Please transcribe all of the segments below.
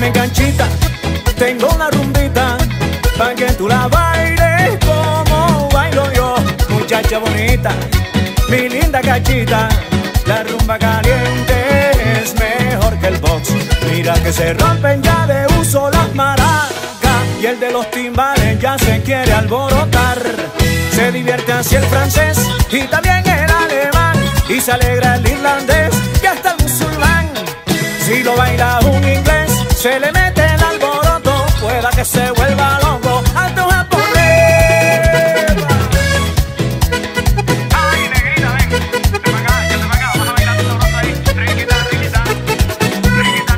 Óyeme canchita, tengo una rumbita pa' que tú la bailes como bailo yo. Muchacha bonita, mi linda cachita, la rumba caliente es mejor que el box. Mira que se rompen ya de uso las maracas y el de los timbales ya se quiere alborotar. Se divierte así el francés y también el alemán, y se alegra el irlandés y hasta el musulmán. Si lo baila un inglés, se le mete el alboroto, pueda que se vuelva loco hasta un japonés. Ay, negrita, ven, vente pa' acá, vas a bailar sabroso ahí. Riquita, riquita, riquita,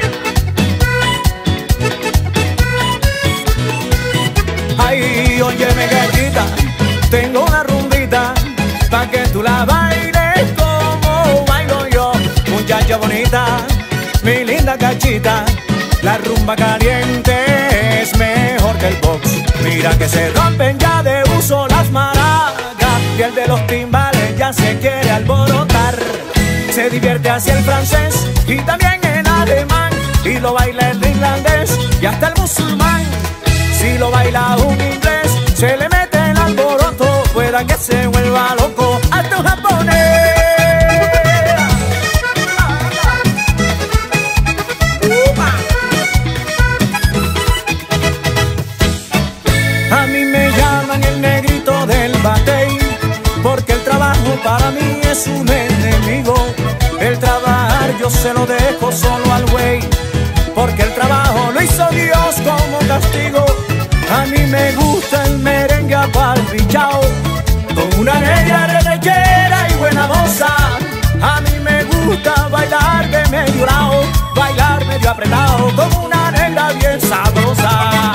Ay, óyeme gatita, tengo una rumbita pa' que tú la bailes como bailo yo. Muchacha bonita, mi linda cachita, la rumba caliente es mejor que el box. Mira que se rompen ya de uso las maracas y el de los timbales ya se quiere alborotar. Se divierte así el francés y también el alemán, y lo baila el irlandés y hasta el musulmán. Si lo baila un inglés, se le mete el alboroto, pueda que se vuelva loco hasta un japonés. A mí me llaman el negrito del batey, porque el trabajo para mí es un enemigo. El trabajar yo se lo dejo solo al güey, porque el trabajo lo hizo Dios como castigo. A mí me gusta el merengue apalpichao, con una negra rechera y buena moza. A mí me gusta bailar de medio lado, bailar medio apretado, como una negra bien sabrosa.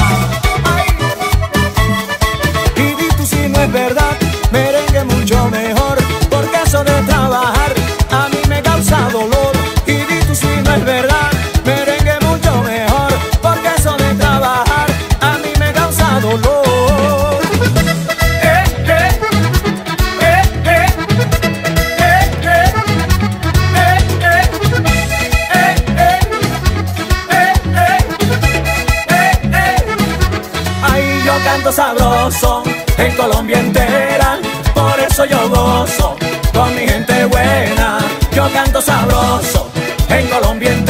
Y di tú si no es verdad, merengue mucho mejor, porque eso de trabajar a mí me causa dolor. Y di tú si no es verdad, merengue mucho mejor, porque eso de trabajar a mí me causa dolor. Ay, yo canto sabroso en Colombia entera, por eso yo gozo con mi gente buena. Yo canto sabroso en Colombia entera.